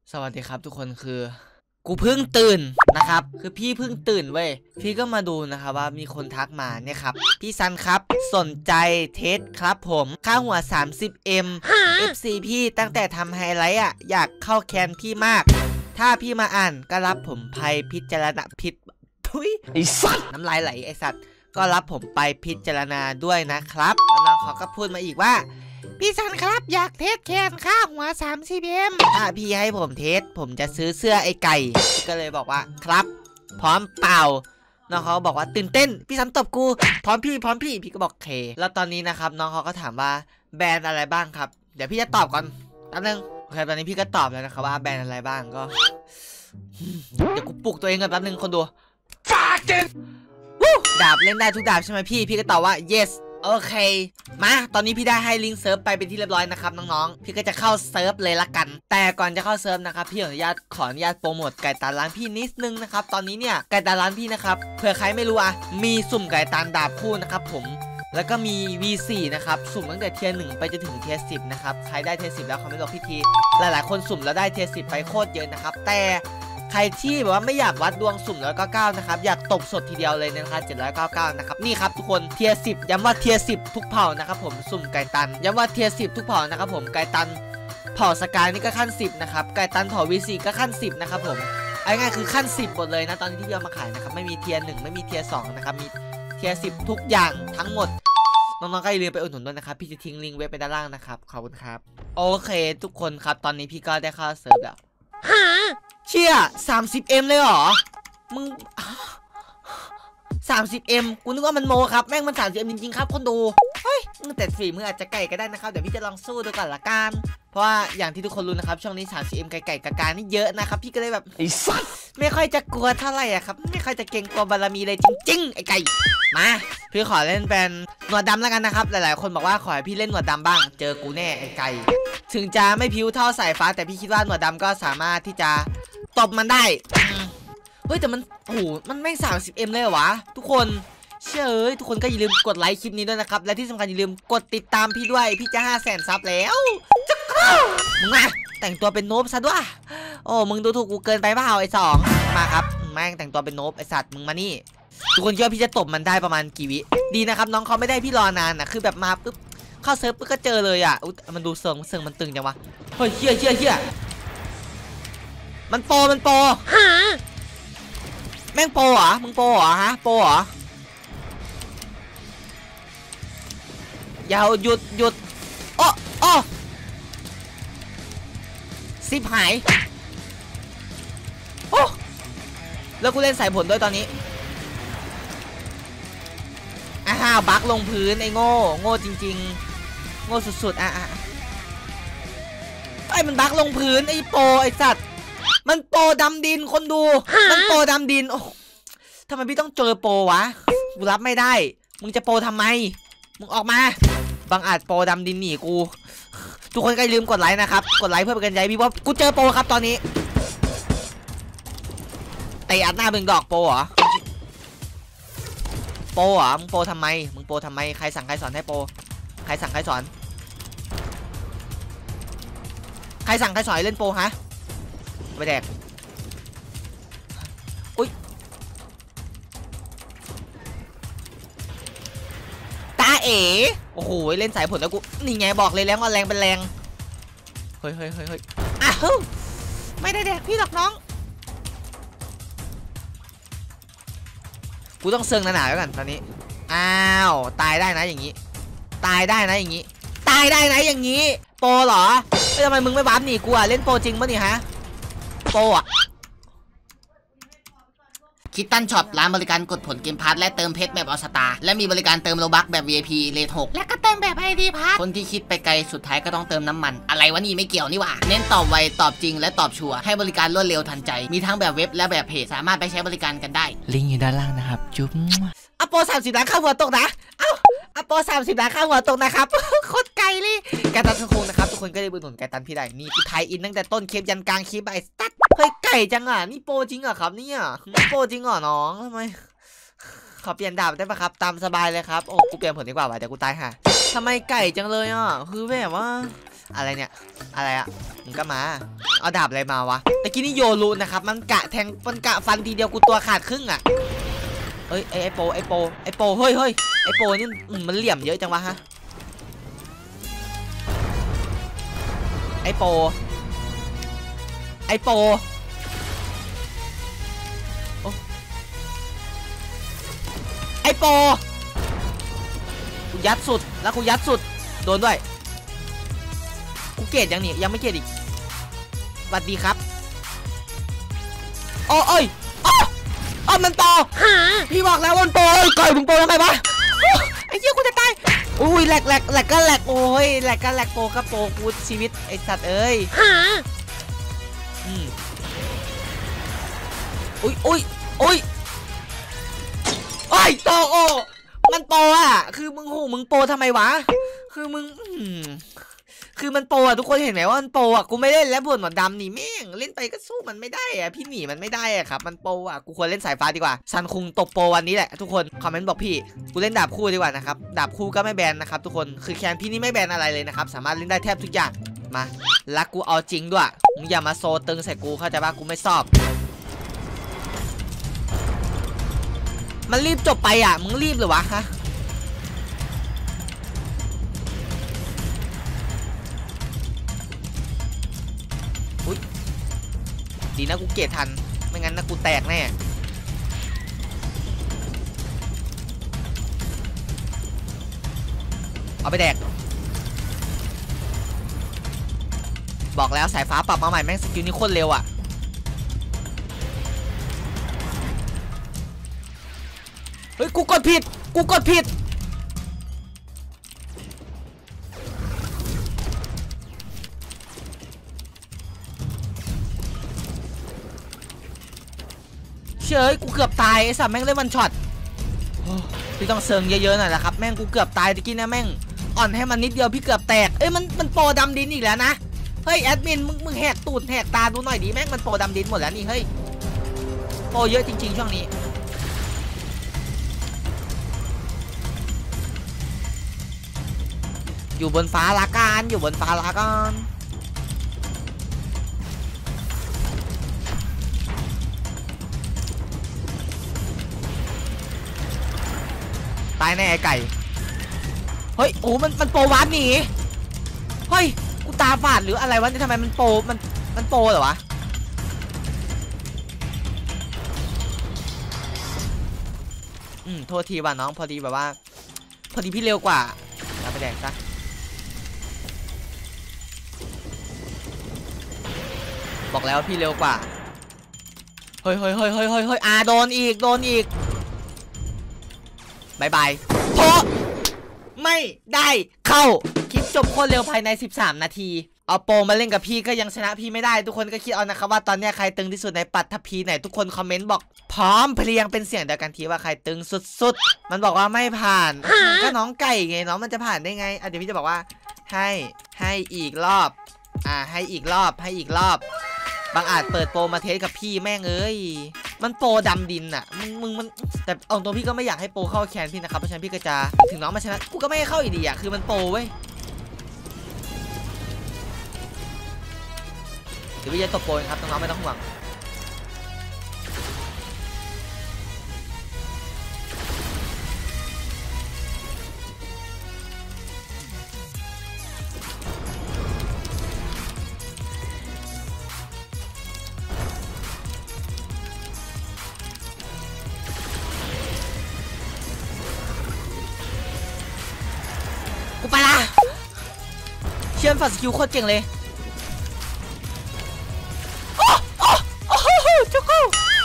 สวัสดีครับทุกคนคือกูเพิ่งตื่นนะครับคือพี่เพิ่งตื่นเว้ยพี่ก็มาดูนะครับว่ามีคนทักมาเนี่ยครับพี่ซันครับสนใจเทสครับผมค่าหัว 30M FC พี่ตั้งแต่ทำไฮไลท์อยากเข้าแคนพี่มากถ้าพี่มาอ่านก็รับผมไปพิจารณาผิดทุยไอสัตว์น้ำลายไหลไอสัตว์ก็รับผมไปพิจารณาด้วยนะครับแล้วน้องเขาก็พูดมาอีกว่าพี่ซันครับอยากเทสแคนค่าหัว 30M ถ้าพี่ให้ผมเทสผมจะซื้อเสื้อไอไก่ก็เลยบอกว่าครับพร้อมเปล่าน้องเขาบอกว่าตื่นเต้นพี่ซันตบกูพร้อมพี่ก็บอกเคแล้วตอนนี้นะครับน้องเขาก็ถามว่าแบรนด์อะไรบ้างครับเดี๋ยวพี่จะตอบก่อนแป๊บนึงโอเคตอนนี้พี่ก็ตอบแล้วนะครับว่าแบรนด์อะไรบ้างก็เดี๋ยวกูปลุกตัวเองก่อนแป๊บนึงคนดูดาบเล่นได้ทุกดาบใช่ไหมพี่ก็ตอบว่า yesโอเคมาตอนนี้พี่ได้ให้ลิงก์เซิร์ฟไปเป็นที่เรียบร้อยนะครับน้องๆพี่ก็จะเข้าเซิร์ฟเลยละกันแต่ก่อนจะเข้าเซิร์ฟนะครับพี่ขออนุญาตโปรโมทไก่ตาร้านพี่นิดนึงนะครับตอนนี้เนี่ยไก่ตาร้านพี่นะครับเผื่อใครไม่รู้มีสุ่มไก่ตาดาบคู่นะครับผมแล้วก็มี V4 นะครับสุ่มตั้งแต่เทียร์1ไปจนถึงเทียร์10นะครับใครได้เทียร์10แล้วคอมเมนต์บอกพี่ทีหลายๆคนสุ่มแล้วได้เทียร์10ไปโคตรเยอะนะครับแต่ใครที่แบบว่าไม่อยากวัดดวงสุ่ม199นะครับอยากตบสดทีเดียวเลยนะครับ799นะครับนี่ครับทุกคนเทียร์10ย้ำว่าเทียร์10ทุกเผ่านะครับผมสุ่มไก่ตันย้ำว่าเทียร์10ทุกเผ่านะครับผมไก่ตันเผ่าสกายนี่ก็ขั้น10นะครับไก่ตันเผ่า V4 ก็ขั้น10นะครับผมง่ายๆคือขั้น10หมดเลยนะตอนนี้ที่เอามาขายนะครับไม่มีเทียร์1ไม่มีเทียร์2นะครับมีเทียร์10ทุกอย่างทั้งหมดน้องๆก็อย่าลืมไปอุดหนุนด้วยนะครับพี่จะทิ้งลิงก์ไว้ไปด้านล่างนะครับขอบคุณครับโอเคทุกคนครับตอนนี้พี่ก็ได้เข้าเซิร์ฟแล้วเชี่ย 30M เลยเหรอมึง 30M กูนึกว่ามันโมครับแม่งมัน 30M จริงๆครับคนดูเฮ้ยแต่ฝีมืออาจจะไก่ก็ได้นะครับเดี๋ยวพี่จะลองสู้ดูก่อนละกันเพราะว่าอย่างที่ทุกคนรู้นะครับช่วงนี้ 30M ไก่กากานี่เยอะนะครับพี่ก็เลยแบบไอ้สัสไม่ค่อยจะกลัวเท่าไหร่ครับไม่ค่อยจะเก่งกลัวบารมีเลยจริงๆไอ้ไก่มาพี่ขอเล่นเป็นหนวดดำแล้วกันนะครับหลายๆคนบอกว่าขอให้พี่เล่นหนวดดำบ้างเจอกูแน่ไอ้ไก่ถึงจะไม่พิ้วเท่าสายฟ้าแต่พี่คิดว่าหนวดดำก็สามารถที่จะตบมันได้เฮ้ยแต่มันโอ้โหมันไม่ 30M เลยเหรอวะทุกคนเชื่อทุกคนก็อย่าลืมกดไลค์คลิปนี้ด้วยนะครับและที่สำคัญอย่าลืมกดติดตามพี่ด้วยพี่จะ500,000 ซับแล้วจะกล้ามึงมาแต่งตัวเป็นโนบซะด้วยโอ้มึงดูถูกกูเกินไปเปล่าไอ้สองมาครับแม่งแต่งตัวเป็นโนบไอ้สัตว์มึงมานี่ทุกคนคิดว่าพี่จะตบมันได้ประมาณกี่วิดีนะครับน้องเขาไม่ได้พี่รอนานคือแบบมาปุ๊บเข้าเซิร์ฟปุ๊บก็เจอเลยมันดูเซิงมันตึงจังวะเฮ้ยเชี่ยมันโปแม่งโปเหรอมึงโปเหรอฮะโปเหรออย่าหยุดโอ้ซิปหายโอ้แล้วกูเล่นสายผลด้วยตอนนี้บักลงพื้นไอ้โง่จริงๆโง่สุดๆไอ้มันบักลงพื้นไอ้โปไอ้สัตว์มันโปดำดินคนดูมันโปดำดินโอ้ทำไมพี่ต้องเจอโปวะกูรับไม่ได้มึงจะโปทำไมมึงออกมาบางอาจโปดำดินหนีกูทุกคนก็อย่าลืมกดไลค์นะครับกดไลค์เพื่อเป็นกำลังใจพี่ว่ากูเจอโปครับตอนนี้เตะอัดหน้ามึงดอกโปเหรอมึงโปทำไมใครสั่งใครสอนให้โปใครสั่งใครสอนเล่นโปฮะไปแดกอุ้ยตาเอ๋โอ้โหเล่นสายผลแล้วกูนี่ไงบอกเลยแล้วว่าแรงเป็นแรงเฮ้ยอ้าวไม่ได้แดกพี่หรอกน้องกูต้องเซิงหนาๆไว้ก่อนตอนนี้อ้าวตายได้นะอย่างนี้โปรเหรอไม่ทำไมมึงไม่วาร์ปหนีกูเล่นโปรจริงปะนี่ฮะโปรคิดตันช็อปร้านบริการกดผลเกมพาร์ทและเติมเพชรแบบออสตาและมีบริการเติมโลบัคแบบ VIP เลท6และก็เติมแบบ ID พาร์ทคนที่คิดไปไกลสุดท้ายก็ต้องเติมน้ำมันอะไรวะนี่ไม่เกี่ยวนี่หว่าเน้นตอบไวตอบจริงและตอบชัวร์ให้บริการรวดเร็วทันใจมีทั้งแบบเว็บและแบบเพจสามารถไปใช้บริการกันได้ลิงก์อยู่ด้านล่างนะครับจุ๊บโปร30 ล้านค่าหัวตกนะโปร30 ล้านค่าหัวตกนะครับโคตรไกลเลยแกตันสกุลนะครับทุกคนก็ได้บุญหนุนแกตันพี่ได้นี่พี่ไทยอินตั้งแต่ต้นคลิปยันกลางคลิปไอ้ตัดเฮ้ยไก่จังนี่โปรจริงครับเนี่ยโปรจริงน้องทำไมขอเปลี่ยนดาบได้ปะครับตามสบายเลยครับโอ้กูเปลี่ยนผลดีกว่าว่ะเดี๋ยวกูตายห่าทำไมไก่จังเลยคือแบบว่าอะไรเนี่ยอะไรอะมึงก็มาเอาดาบอะไรมาวะตะกี้นี่โยรุนะครับมันกะแทงมันกะฟันทีเดียวกูตัวขาดครึ่งอะเอ้ยไอโปเฮ้ยไอโปนี่มันเหลี่ยมเยอะจังวะฮะไอโปกูยัดสุดแล้วกูยัดสุดโดนด้วยกูเกตยังนี่ยังไม่เกตอีกสวัสดีครับโอ้ยมันโปพี่บอกแล้วมันโปก่อยมึงโปทำไมวะไอ้เหี้ยกูจะตายอุ้ยแหลกก็แหลกโอ้ยแหลกก็แหลกโปก็โปกูชีวิตไอ้สัตว์เอ้ยอุ้ยโอ้ยโตโอมันโปอ่ะคือมึงโปทำไมวะคือมึงคือมันโปอ่ะทุกคนเห็นไหมว่ามันโปอ่ะกูไม่เล่นแล้วบนหมดดำนี่แม่งเล่นไปก็สู้มันไม่ได้อ่ะพี่หนีมันไม่ได้อ่ะครับมันโปอ่ะกูควรเล่นสายฟ้าดีกว่าซันคุงตบโปวันนี้แหละทุกคนคอมเมนต์บอกพี่กูเล่นดาบคู่ดีกว่านะครับดาบคู่ก็ไม่แบนนะครับทุกคนคือแคนพี่นี่ไม่แบนอะไรเลยนะครับสามารถเล่นได้แทบทุกอย่างมาแล้วกูเอาจริงด้วยมึงอย่ามาโซตึงใส่กูเข้าใจป่ะกูไม่ชอบมันรีบจบไปอ่ะมึงรีบเลยวะฮะอุ้ยดีนะกูเกตทันไม่งั้นนะกูแตกแน่เอาไปแดกบอกแล้วสายฟ้าปรับมาใหม่แม่งสกิลนี้โคตรเร็วอ่ะเฮ้ยกูกดผิดเชยกูเกือบตายไอ้สัตว์แม่งเล่นวันช็อตพี่ต้องเซิงเยอะๆหน่อยนะครับแม่งกูเกือบตายตะกี้นะแม่งอ่อนให้มันนิดเดียวพี่เกือบแตกเอ้ยมันโปรดำดินอีกแล้วนะเฮ้ยแอดมินมึงแหกตูดแหกตาดูหน่อยดิแม่งมันโปรดำดินหมดแล้วนี่เฮ้ยโปรเยอะจริงๆช่วงนี้อยู่บนฟ้าละกันตายแน่ไอ้ไก่เฮ้ยโอ้มันโปรวาร์ปหนีเฮ้ยกูตาฝาดหรืออะไรวะนี่ทำไมมันโปรมันโปรเหรอวะโทษทีว่ะน้องพอดีแบบว่าพอดีพี่เร็วกว่าเอาไปแดกซะบอกแล้วพี่เร็วกว่าเฮ้ยโดนอีกบายเพราะไม่ได้เข้าคลิปจบโคตรเร็วภายใน13นาทีเอาโปรมาเล่นกับพี่ก็ยังชนะพี่ไม่ได้ทุกคนก็คิดเอานะครับว่าตอนนี้ใครตึงที่สุดในปัตภีไหนทุกคนคอมเมนต์บอกพร้อมเพลียงเป็นเสียงเดียวกันทีว่าใครตึงสุดๆมันบอกว่าไม่ผ่านก็น้องไก่ไงน้องมันจะผ่านได้ไงเดี๋ยวพี่จะบอกว่าให้อีกรอบให้อีกรอบบางอาจเปิดโปรมาเทสกับพี่แม่งเอ้ยมันโปรดำดินอ่ะมึงมันแต่เอาตัวพี่ก็ไม่อยากให้โปรเข้าแคนพี่นะครับเพราะฉะนั้นพี่ก็จะถึงน้องมาชนะกูก็ไม่ให้เข้าอีกดีอ่ะคือมันโปรเว้ยเดี๋ยวพี่จะตบโปรครับน้องๆไม่ต้องห่วงกูไปละเชื่อมฝัดสกิลโคตรเก่งเลยโอ้จุกกู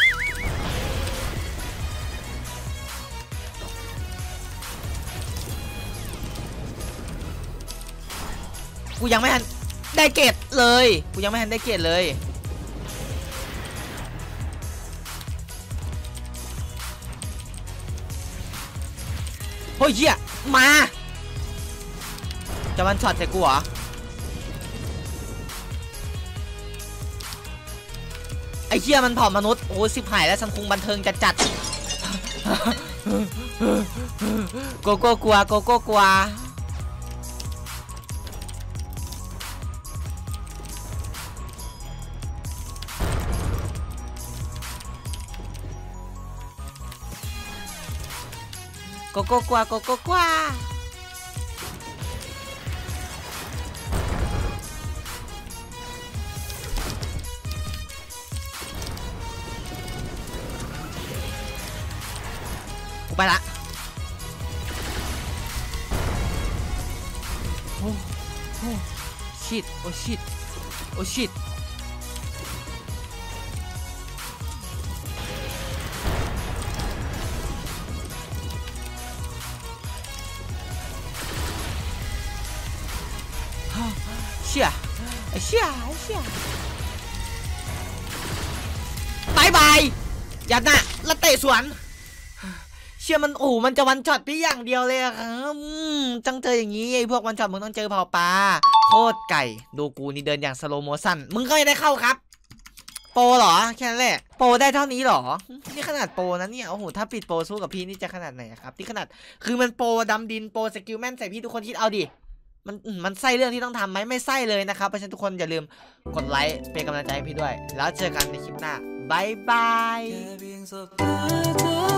ยังไม่ทันได้เกตเลยเฮ้ยเหี้ยมาจะมันช็อตใส่กูเหรอไอ้เหี้ยมันเผามนุษย์โอ้สิบหายแล้วสังคมบันเทิงจัดโกโก้กลัวโก้กว่าโกโก้กว่าไปละโอ้โอ้ชิตโอ้ชิตโอ้ชิตเชี่ยเชี่ยบายบายยัดหน้าแล้วเตะสวนเชี่ยมันโอ้มันจะวันช็อตพี่อย่างเดียวเลยครับจังเจออย่างนี้ไอ้พวกวันช็อตมึงต้องเจอเผาปลาโคตรไก่ดูกูนี่เดินอย่างสโลโมชั่นมึงก็ไม่ได้เข้าครับโปรเหรอแค่นั้นแหละโปรได้เท่านี้เหรอนี่ขนาดโปรนะเนี่ยโอ้โหถ้าปิดโปรสู้กับพี่นี่จะขนาดไหนครับที่ขนาดคือมันโปรดำดินโปรสกิลแม่นใส่พี่ทุกคนคิดเอาดิมันใส่เรื่องที่ต้องทำไหมไม่ใส่เลยนะครับเพราะฉะนั้นทุกคนอย่าลืมกดไลค์เป็นกำลังใจให้พี่ด้วยแล้วเจอกันในคลิปหน้าบายบาย